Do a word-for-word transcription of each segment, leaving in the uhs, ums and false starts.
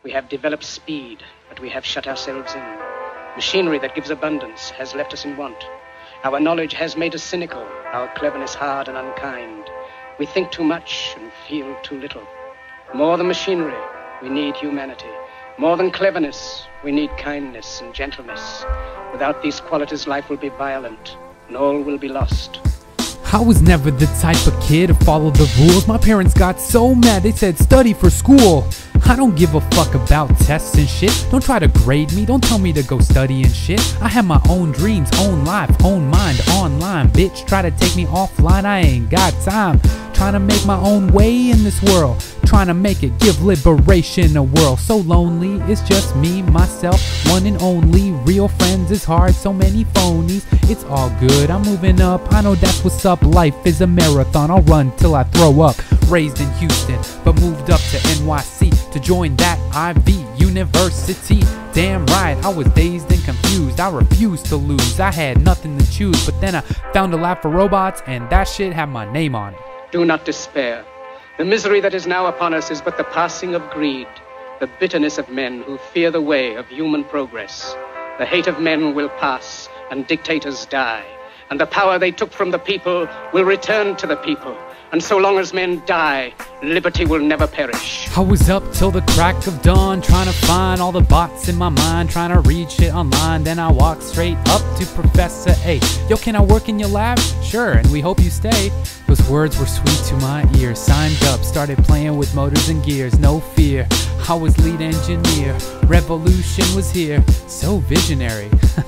We have developed speed, but we have shut ourselves in. Machinery that gives abundance has left us in want. Our knowledge has made us cynical, our cleverness hard and unkind. We think too much and feel too little. More than machinery, we need humanity. More than cleverness, we need kindness and gentleness. Without these qualities, life will be violent, and all will be lost. I was never the type of kid to follow the rules. My parents got so mad, they said study for school. I don't give a fuck about tests and shit. Don't try to grade me, don't tell me to go study and shit. I have my own dreams, own life, own mind, online. Bitch, try to take me offline, I ain't got time. Trying to make my own way in this world, trying to make it, give liberation a whirl. So lonely, it's just me, myself, one and only. Real friends is hard, so many phonies. It's all good, I'm moving up, I know that's what's up. Life is a marathon, I'll run till I throw up. Raised in Houston, but moved up to N Y C to join that I V University. Damn right, I was dazed and confused, I refused to lose. I had nothing to choose, but then I found a lab for robots, and that shit had my name on it. Do not despair. The misery that is now upon us is but the passing of greed, the bitterness of men who fear the way of human progress. The hate of men will pass, and dictators die, and the power they took from the people will return to the people. And so long as men die, liberty will never perish. I was up till the crack of dawn, trying to find all the bots in my mind, trying to read shit online. Then I walked straight up to Professor A. Yo, can I work in your lab? Sure, and we hope you stay. Those words were sweet to my ears. Signed up, started playing with motors and gears. No fear, I was lead engineer. Revolution was here, so visionary.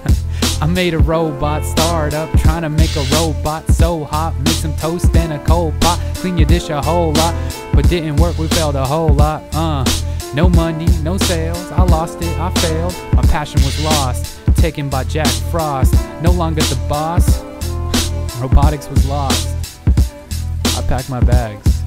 I made a robot startup, trying to make a robot so hot. Make some toast and a cold pot, clean your dish a whole lot. But didn't work, we failed a whole lot. Uh, no money, no sales, I lost it, I failed. My passion was lost, taken by Jack Frost. No longer the boss, robotics was lost. I packed my bags,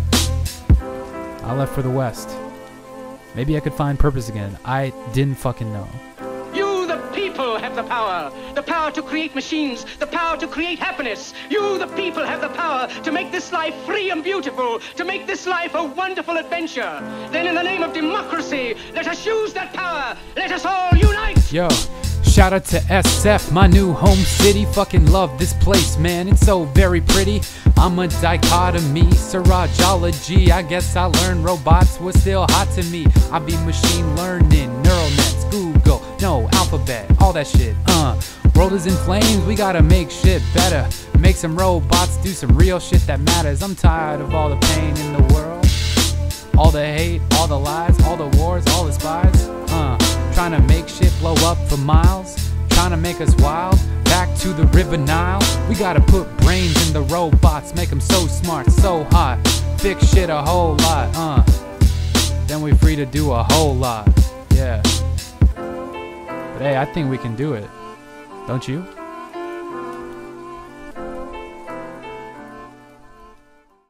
I left for the West. Maybe I could find purpose again, I didn't fucking know. People have the power, the power to create machines, the power to create happiness. You, the people, have the power to make this life free and beautiful, to make this life a wonderful adventure. Then in the name of democracy, let us use that power. Let us all unite. Yo, shout out to S F, my new home city. Fucking love this place, man, it's so very pretty. I'm a dichotomy, Sirajology. I guess I learned robots were still hot to me. I be machine learning, neural nets, Google, no, alphabet, all that shit. Uh, world is in flames, we gotta make shit better. Make some robots do some real shit that matters. I'm tired of all the pain in the world, all the hate, all the lies, all the wars, all the spies. Uh, trying to make shit blow up for miles, trying to make us wild. Back to the river Nile, we gotta put brains in the robots, make them so smart, so hot, fix shit a whole lot, uh, then we free to do a whole lot, yeah. But hey, I think we can do it, don't you?